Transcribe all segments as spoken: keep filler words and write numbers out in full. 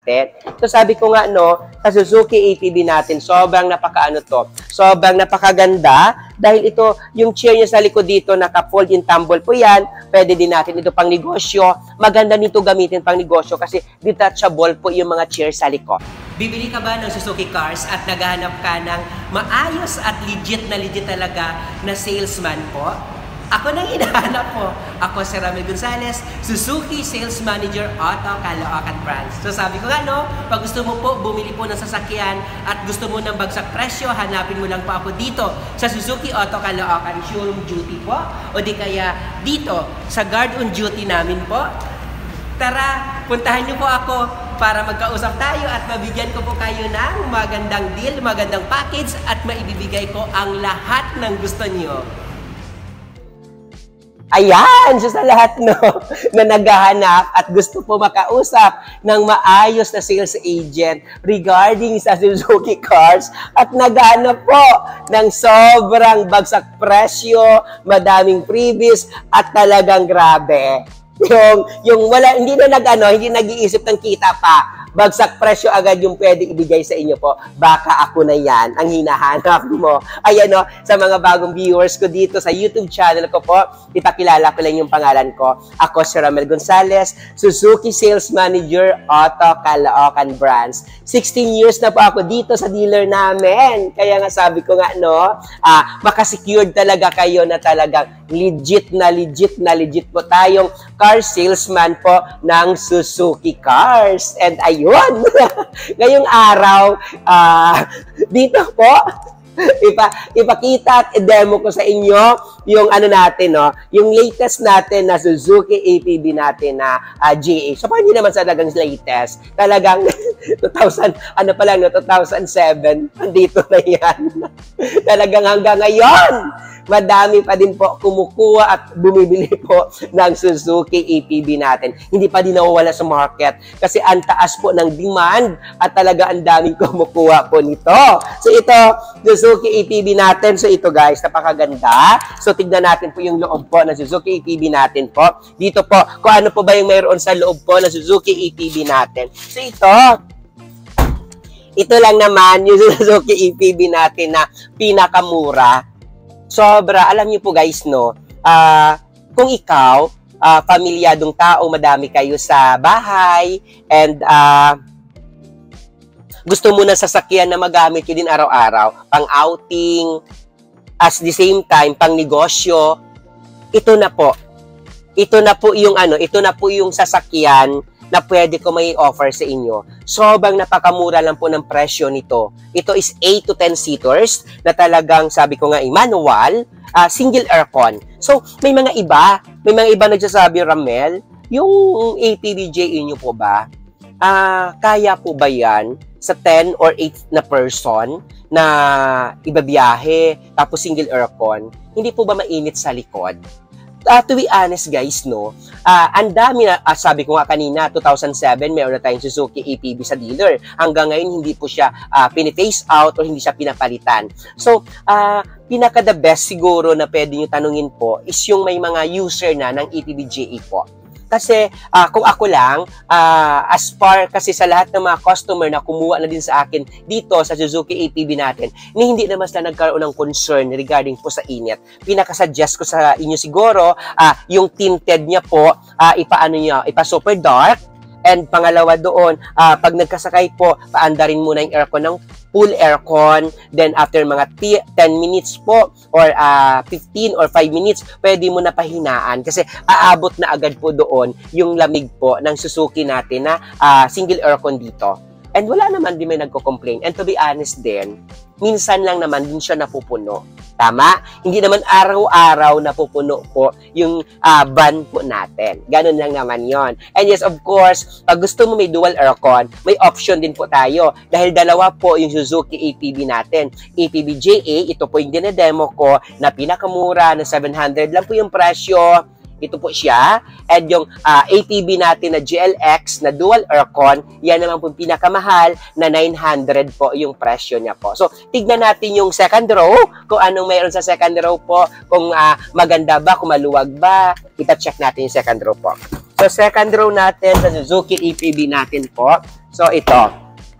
natin. So sabi ko nga, no, sa Suzuki A T V natin, sobrang napakaano to, sobrang napakaganda, dahil ito, yung chair niya sa likod dito, naka-fold in tumble po yan, pwede din natin ito pang negosyo, maganda nito gamitin pang negosyo kasi detachable po yung mga chair sa likod. Bibili ka ba ng Suzuki Cars at naghahanap ka ng maayos at legit na legit talaga na salesman po? Ako nang hinahanap ko. Ako si Ramel Gonzalez, Suzuki Sales Manager Auto Caloocan Branch. So sabi ko nga, no, pag gusto mo po bumili po ng sasakyan at gusto mo ng bagsak presyo, hanapin mo lang po ako dito sa Suzuki Auto Caloocan Showroom Duty po. O di kaya dito sa Guard on Duty namin po. Tara, puntahan niyo po ako para magkausap tayo at mabigyan ko po kayo ng magandang deal, magandang package at maibibigay ko ang lahat ng gusto niyo. Ayan, so sa lahat no, na naghahanap at gusto po makausap ng maayos na sales agent regarding sa Suzuki Cars at naghahanap po ng sobrang bagsak presyo, madaming freebies at talagang grabe. Yung, yung wala, hindi na nag-ano, hindi nag-iisip ng kita pa. Bagsak presyo agad yung pwede ibigay sa inyo po. Baka ako na yan ang hinahanap mo. Ayan o, sa mga bagong viewers ko dito sa YouTube channel ko po, ipakilala ko lang yung pangalan ko. Ako si Ramel Gonzalez, Suzuki Sales Manager, Auto Caloocan Branch. sixteen years na po ako dito sa dealer namin. Kaya nga sabi ko nga, no, ah, makasecured talaga kayo na talagang legit na legit na legit po tayong car salesman po ng Suzuki Cars. And ayun, ngayong araw, uh, dito po, ipa, ipakita at i-demo ko sa inyo yung ano natin, no, yung latest natin na Suzuki A T V natin na uh, G A. So, hindi naman sa talagang latest. Talagang two thousand, ano pa lang, no, two thousand seven, andito na yan. Talagang hanggang ngayon, madami pa din po kumukuha at bumibili po ng Suzuki A T V natin. Hindi pa din nawawala sa market kasi ang taas po ng demand at talaga ang daming kumukuha po nito. So ito, Suzuki A T V natin. So ito guys, napakaganda. So tignan natin po yung loob po ng Suzuki A T V natin po. Dito po, kung ano po ba yung mayroon sa loob po ng Suzuki A T V natin. So ito, ito lang naman yung Suzuki A T V natin na pinakamura. Sobra, alam niyo po guys, no, uh, kung ikaw, uh, pamilyadong tao, madami kayo sa bahay, and uh, gusto mo na sasakyan na magamit yun din araw-araw, pang outing, as the same time, pang negosyo, ito na po. Ito na po yung ano, ito na po yung sasakyan na pwede ko may offer sa inyo. Sobrang napakamura lang po ng presyo nito. Ito is eight to ten seaters na talagang, sabi ko nga, manual, uh, single aircon. So, may mga iba, may mga iba nagsasabi, Ramel, yung A T V J E nyo po ba, uh, kaya po ba yan sa ten or eight na person na ibabiyahe, tapos single aircon? Hindi po ba mainit sa likod? Uh, to be honest guys, no, uh, ang dami na, uh, sabi ko nga kanina, two thousand seven, meron na tayong Suzuki A T V sa dealer. Hanggang ngayon, hindi po siya uh, piniface out o hindi siya pinapalitan. So, uh, pinaka the best siguro na pwede nyo tanungin po is yung may mga user na ng A T V J E po. Kasi uh, kung ako lang, uh, as far kasi sa lahat ng mga customer na kumuha na din sa akin dito sa Suzuki A T V natin, ni hindi naman sila nagkaroon ng concern regarding po sa init. Pinaka-suggest ko sa inyo siguro, uh, yung tinted niya po, uh, ipaano niya, ipa super dark. And pangalawa doon, uh, pag nagkasakay po, paandarin muna yung aircon ng full aircon. Then after mga ten minutes po or uh, fifteen or five minutes, pwede mo na pahinaan kasi aabot na agad po doon yung lamig po ng Suzuki natin na uh, single aircon dito. And wala naman din may nagko-complain. And to be honest din, minsan lang naman din siya napupuno. Tama? Hindi naman araw-araw napupuno po yung uh, van po natin. Ganun lang naman yon. And yes, of course, pag gusto mo may dual aircon, may option din po tayo. Dahil dalawa po yung Suzuki A T V natin. A T V J A, ito po yung dinedemo ko na pinakamura na seven hundred lang po yung presyo. Ito po siya. And yung uh, A T V natin na G L X na dual aircon, yan naman po pinakamahal na nine hundred po yung presyo niya po. So, tignan natin yung second row, kung anong mayroon sa second row po, kung uh, maganda ba, kung maluwag ba. Ita-check natin yung second row po. So, second row natin sa Suzuki A T V natin po. So, ito.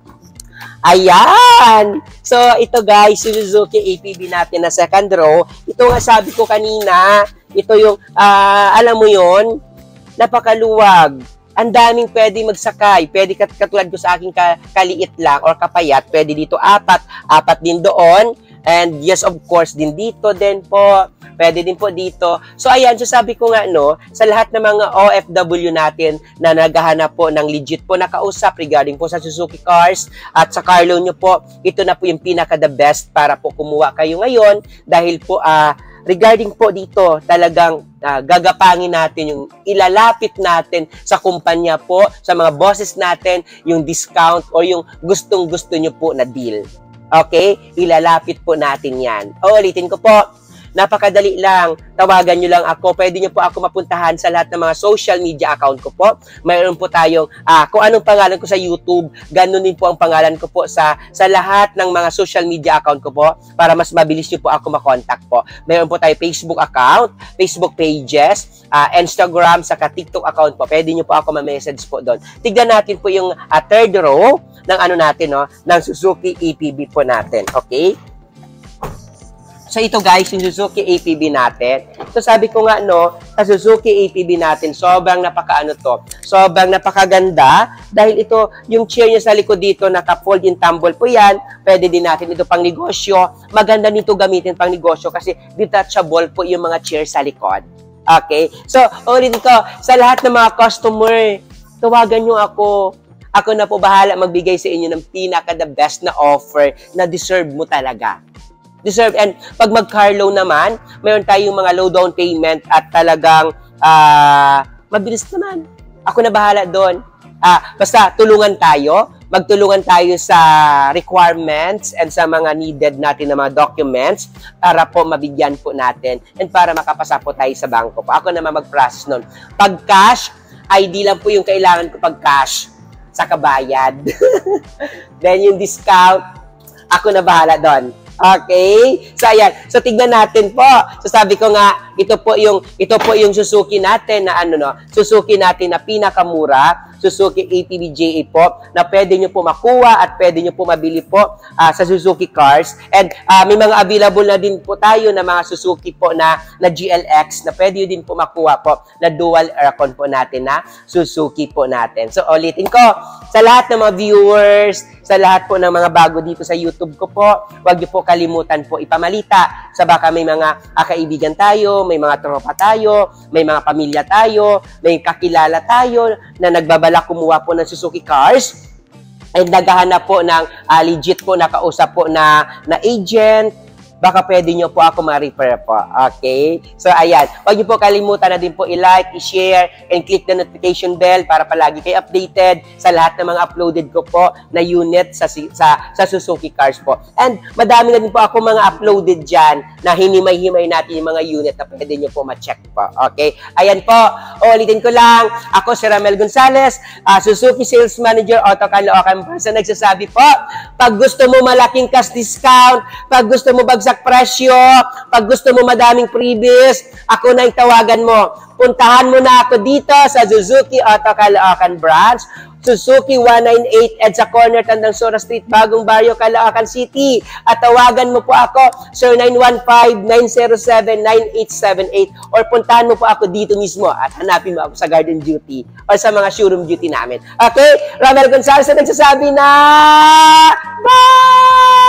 Ayan! So, ito guys, Suzuki A P B natin na second row. Ito nga sabi ko kanina, ito yung, uh, alam mo yon, napakaluwag. Ang daming pwede magsakay. Pwede kat katulad ko sa aking ka kaliit lang or kapayat. Pwede dito apat. Apat din doon. And yes, of course, din dito din po. Pwede din po dito. So, ayan. So, sabi ko nga, no, sa lahat ng mga O F W natin na naghahanap po ng legit po na kausap regarding po sa Suzuki Cars at sa car loan nyo po, ito na po yung pinaka-the best para po kumuha kayo ngayon dahil po, ah, uh, regarding po dito, talagang uh, gagapangin natin yung ilalapit natin sa kumpanya po, sa mga bosses natin, yung discount o yung gustong-gusto nyo po na deal. Okay? Ilalapit po natin yan. O, ulitin ko po. Napakadali lang. Tawagan nyo lang ako. Pwede nyo po ako mapuntahan sa lahat ng mga social media account ko po. Mayroon po tayong, ah, kung anong pangalan ko sa YouTube, ganun din po ang pangalan ko po sa, sa lahat ng mga social media account ko po para mas mabilis nyo po ako makontak po. Mayroon po tayo Facebook account, Facebook pages, ah, Instagram, saka TikTok account po. Pwede nyo po ako ma-message po doon. Tignan natin po yung ah, third row ng ano natin, no, ng Suzuki A P B po natin. Okay? So, ito guys, yung Suzuki A P B natin. So, sabi ko nga, no, sa Suzuki A P B natin, sobrang napaka-ano to. Sobrang napakaganda. Dahil ito, yung chair niya sa likod dito, naka-fold in tumble po yan. Pwede din natin ito pang negosyo. Maganda nito gamitin pang negosyo kasi detachable po yung mga chair sa likod. Okay? So, ulit ko, sa lahat ng mga customer, tawagan nyo ako. Ako na po bahala magbigay sa inyo ng pinaka-the best na offer na deserve mo talaga. Deserve. And pag mag-car loan naman, mayroon tayong mga low down payment at talagang uh, mabilis naman. Ako na bahala doon. Uh, basta tulungan tayo. Magtulungan tayo sa requirements and sa mga needed natin na mga documents para po mabigyan po natin and para makapasa po tayo sa bangko po. Ako naman mag-process nun. Pag cash, I D lang po yung kailangan ko pag cash sa kabayad. Then yung discount, ako na bahala doon. Okay? So, ayan. So, tignan natin po. So, sabi ko nga, ito po yung, ito po yung Suzuki natin na ano, no? Suzuki natin na pinakamura. Suzuki A P B J A po, na pwede nyo po makuha at pwede nyo po mabili po uh, sa Suzuki Cars. And uh, may mga available na din po tayo na mga Suzuki po na, na G L X na pwede din po makuha po na dual aircon po natin na Suzuki po natin. So, ulitin ko, sa lahat ng mga viewers, sa lahat po ng mga bago dito sa YouTube ko po, huwag nyo po kalimutan po ipamalita sa baka may mga uh, kaibigan tayo, may mga tropa tayo, may mga pamilya tayo, may kakilala tayo na nagbabala kumuha po ng Suzuki Cars and naghahanap po ng uh, legit po nakausap po na, na agent. Baka pwede nyo po ako ma-refer po. Okay? So, ayan. Huwag nyo po kalimutan na din po i-like, i-share, and click the notification bell para palagi kayo updated sa lahat ng mga uploaded ko po na unit sa, sa, sa Suzuki Cars po. And madami na din po ako mga uploaded dyan na hinimay-himay natin yung mga unit na pwede nyo po ma-check po. Okay? Ayan po. Ulitin ko lang. Ako si Ramel Gonzalez, uh, Suzuki Sales Manager, Auto Caloocan Branch, na nagsasabi po, pag gusto mo malaking cash discount, pag gusto mo bagsak presyo, pag gusto mo madaming freebies, ako na yung tawagan mo. Puntahan mo na ako dito sa Suzuki Auto Caloocan Branch, Suzuki one ninety-eight EDSA Corner, Tandang Sora Street, Bagong Barrio, Caloocan City. At tawagan mo po ako sa nine one five, nine zero seven, nine eight seven eight or puntahan mo po ako dito mismo at hanapin mo ako sa Garden Duty or sa mga showroom duty namin. Okay? Ramel Gonzalez na nagsasabi na bye!